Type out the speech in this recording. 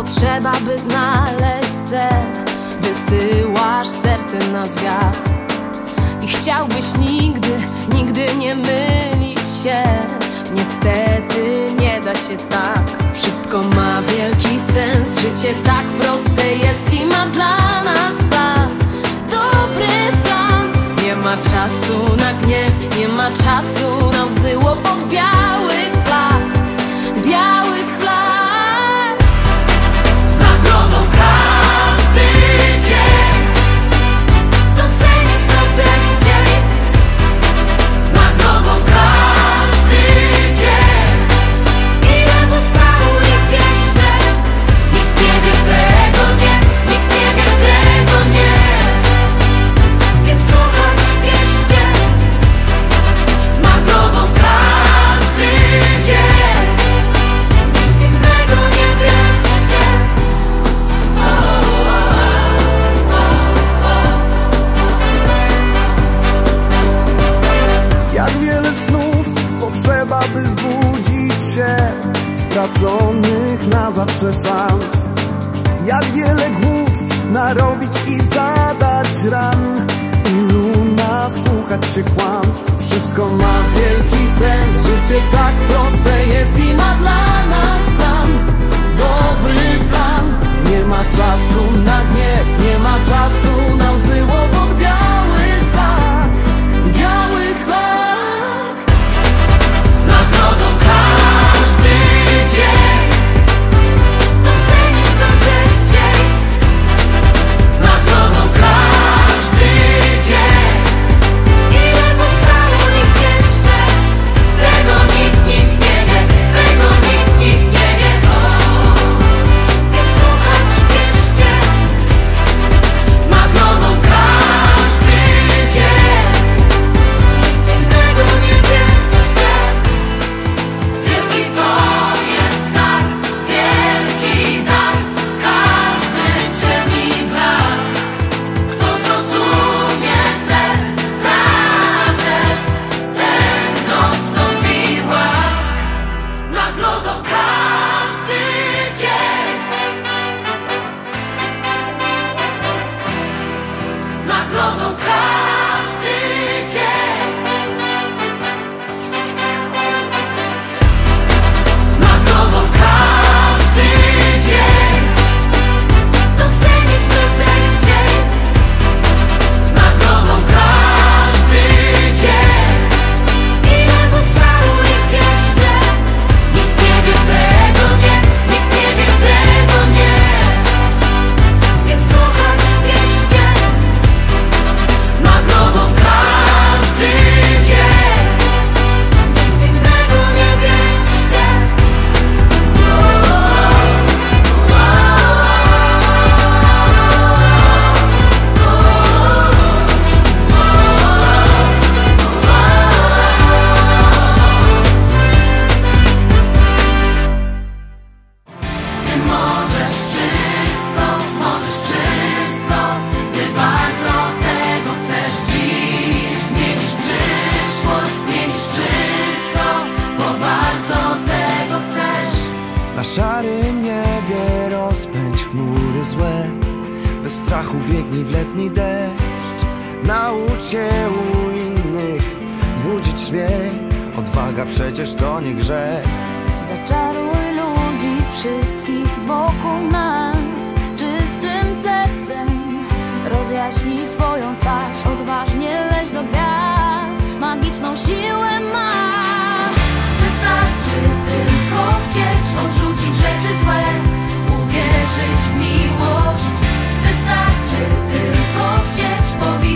potrzeba, by znaleźć cel. Wysyłasz serce na zwiat i chciałbyś nigdy, nigdy nie mylić się. Niestety nie da się tak. Wszystko ma wielki sens, życie tak proste jest i ma dla nas plan. Dobry plan. Nie ma czasu na gniew, nie ma czasu na łzy obok białych flag. Białych flag. Nagrodą każdy dzień, docenić to zechciej. Nagrodą każdy dzień. Ile zostało ich jeszcze? Nikt nie wie tego, nie. Nikt nie wie tego, nie. Więc kochać śpieszcie. Nagrodą każdy dzień. Nic innego nie wierzcie. Jak wiele snów potrzeba, by zbudzić się, straconych na zawsze szans. Jak wiele głupstw narobić i zadać ran. Ilu nasłuchać się kłamstw. Wszystko ma wielki sens, życie tak proste jest i ma dla nas plan. Dobry plan. Nie ma czasu na gniew, nie ma czasu na łzy obok białych flag. Białych flag. Nagrodą każdy dzień, docenić to zechciej. Nagrodą każdy dzień. Ile zostało ich jeszcze? Tego nikt nie wie, tego nikt nie wie. Więc kochać śpieszcie. Nagrodą każdy dzień. Nic innego nie wierzcie. Wielki to jest dar, wielki dar. Każdy cień i blask. Kto zrozumie tę prawdę, ten dostąpi łask. Nagrodą każdy dzień. Nagrodą każdy dzień. Nagrodą każdy dzień, docenić to zechciej. Nagrodą każdy dzień. Ile zostało ich jeszcze? Nikt nie wie tego, nie. Nikt nie wie tego, nie. Więc kochać śpieszcie. Nagrodą każdy dzień. Nic innego nie wierzcie. Ty możesz wszystko, gdy bardzo tego chcesz dziś. Zmienisz przyszłość, zmienisz wszystko, bo bardzo tego chcesz. Na szarym niebie rozpędź chmury złe. Bez strachu biegnij w letni deszcz. Naucz się u innych budzić śmiech. Odwaga przecież to nie grzech. Zaczaruj ludzi wszystkich wokół nas czystym sercem. Rozjaśnij swoją twarz, odważnie leć do gwiazd. Magiczną siłę masz. Wystarczy tylko chcieć, odrzucić rzeczy złe, uwierzyć w miłość. Wystarczy tylko chcieć, powierzyć.